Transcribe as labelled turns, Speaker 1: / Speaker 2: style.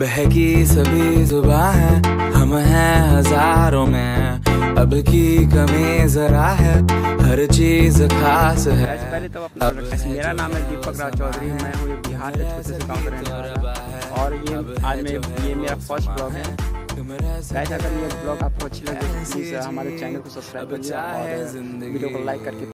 Speaker 1: बहकी सभी जुबां है, हम हैं हजारों में, अब की कमी जरा है, हर चीज खास है।
Speaker 2: पहले तो अपना मेरा नाम है दीपक राज चौधरी, मैं हूँ बिहार के छोटे से गाँव का रहने वाला और ये मेरा फर्स्ट ब्लॉग है। गाइस, अगर ये ब्लॉग आपको अच्छी लगे तो प्लीज़ हमारे चैनल को सब्सक्राइब करिए और वीडियो को लाइक करके